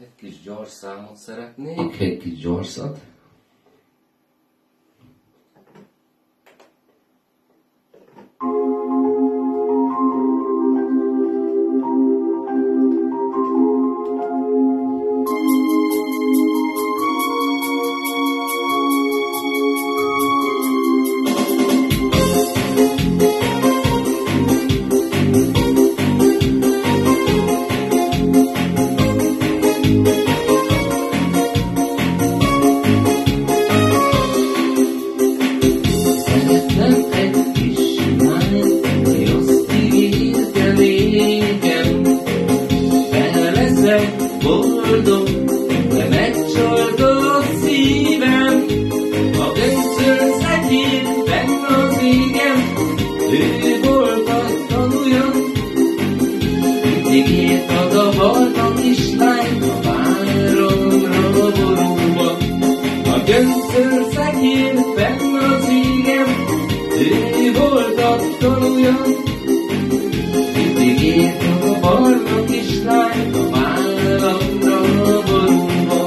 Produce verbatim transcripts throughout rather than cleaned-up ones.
Egy kis gyors számot szeretnék. Egy kis gyorsat. Boldog, de megcsolgott szívem, a göncöl szegyél benn az égem, ő volt a tanúja, mindig ért ad a barna kislány, a váromra borulva. A göncöl szegyél benn az égem, ő volt a tanúja, mindig ért ad a barna kislány, a váromra borulva.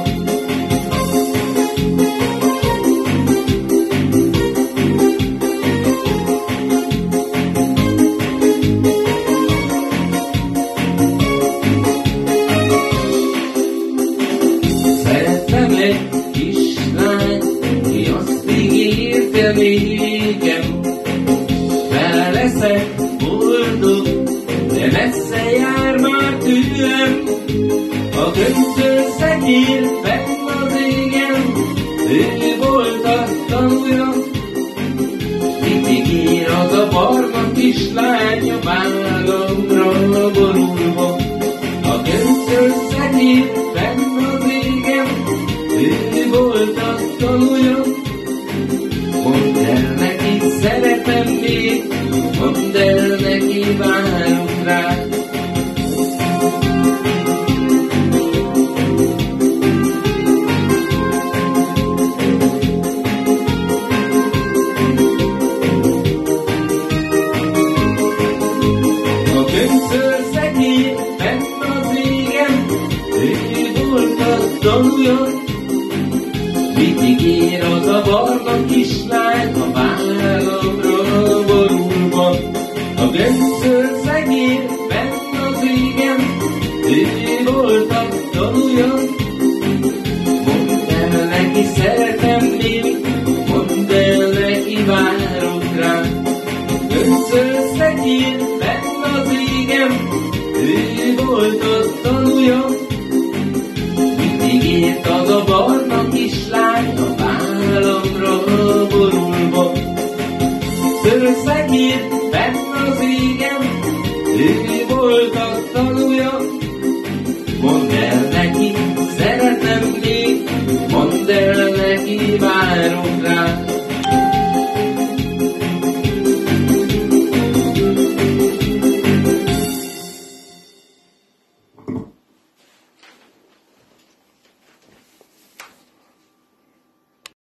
Szerettem egy kislány, ki azt ígérte nékem, vele leszek boldog, de messze jár már tőlem. A göncöl szegyél benn az égen, ő volt a tanúja, mindig írad a barna kislány a vállomra borulva. A göncöl szegyél benn az égen, ő volt a tanúja, mondd el neki, szeretem még, mondd el neki, várunk rá. A göncöl szegyél benn az égen, ő volt a tanúja, mindig írad a barna kislány a vállomra borulva. A göncöl szegyél benn az égen, ő volt a tanúja, mondd el neki, szeretem még, mondd el neki, várok rá. Göncöl szegyél benn az égen, ő volt a tanúja, mindig írtad a barna